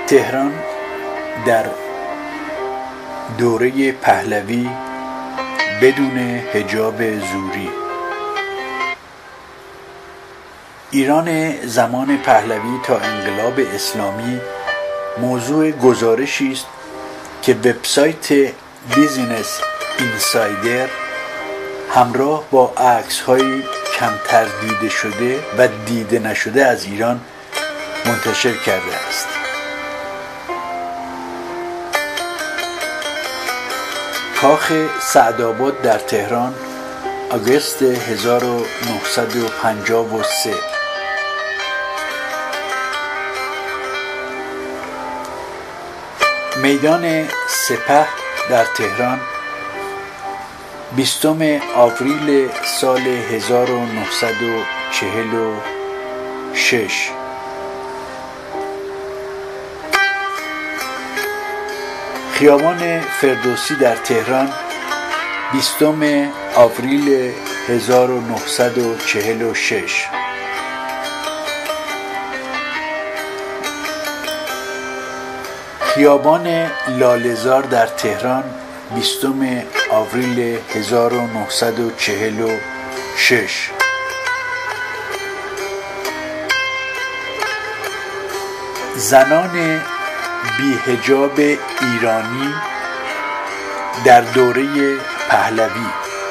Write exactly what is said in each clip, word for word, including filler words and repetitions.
تهران در دوره پهلوی بدون حجاب زوری. ایران زمان پهلوی تا انقلاب اسلامی موضوع گزارشی است که وبسایت بیزینس اینسایدر همراه با عکس‌های کمتر دیده شده و دیده نشده از ایران منتشر کرده است. کاخ سعدآباد در تهران، آگوست هزار و نهصد و پنجاه و سه. میدان سپه در تهران، بیستم آوریل سال هزار و نهصد و چهل و شش. خیابان فردوسی در تهران، بیستم آوریل هزار و نهصد و چهل و شش. خیابان لاله‌زار در تهران، بیستم آوریل هزار و نهصد و چهل و شش. زنان بی‌حجاب ایرانی در دوره پهلوی.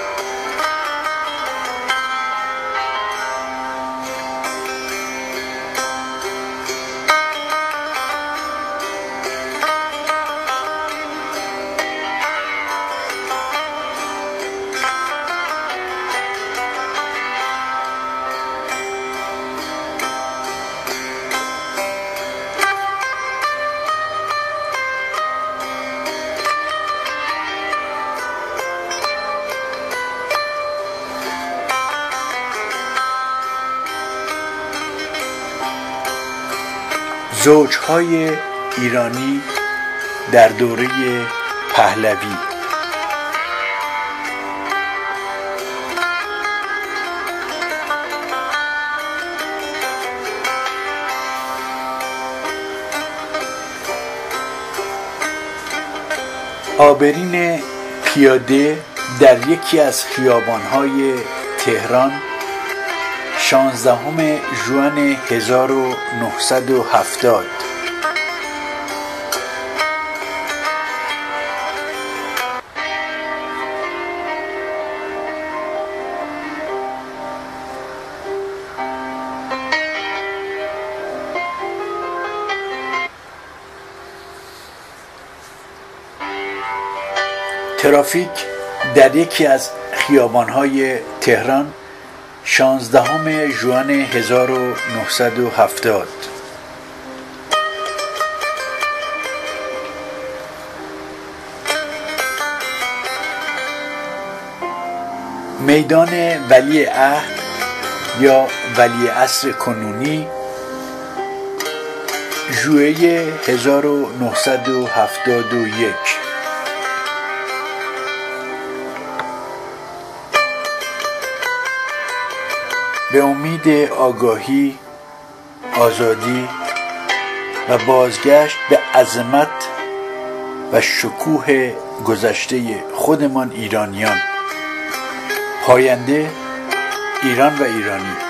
زوجهای ایرانی در دوره پهلوی. آبرین پیاده در یکی از خیابان‌های تهران، شانزدهم ژوئن هزار و نهصد و هفتاد. ترافیک در یکی از خیابان‌های تهران، شانزدهم ژوئن هزار و نهصد و هفتاد. میدان ولیعهد یا ولیعصر کنونی، ژوئیه هزار و نهصد و هفتاد و یک. به امید آگاهی، آزادی و بازگشت به عظمت و شکوه گذشته خودمان ایرانیان. پاینده ایران و ایرانی.